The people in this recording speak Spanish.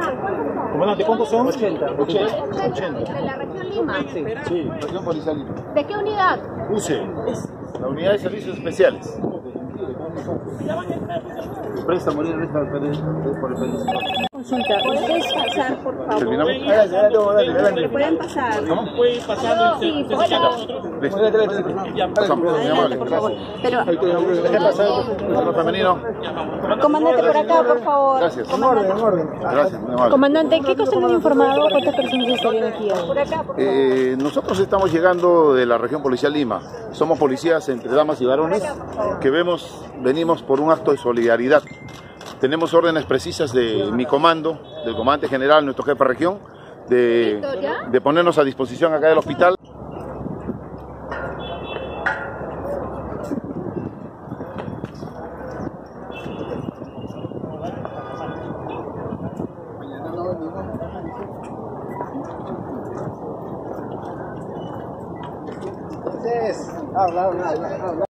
Comandante, ¿cuántos son? 80. 80. ¿De la región Lima? Sí, región policial Lima. ¿De qué unidad? UCE, la unidad de servicios especiales. Presta a morir por el país. Consulta, ¿puedes pasar, por favor? ¿Terminamos? ¿Le pueden pasar? ¿Cómo? Puede pasar Sí, por favor. Listo. Pasamos, muy amable. Por favor. Pero, Deje pasar el femenino. comandante, por acá, por favor. Gracias. Comandante. Gracias, muy amable. Comandante, ¿qué cosa le han informado? ¿Cuántas personas estarían aquí? Por acá, por favor. Nosotros estamos llegando de la región policial Lima. Somos policías entre damas y varones que venimos por un acto de solidaridad. Tenemos órdenes precisas de mi comando, del comandante general, nuestro jefe de región, de ponernos a disposición acá del hospital. Habla.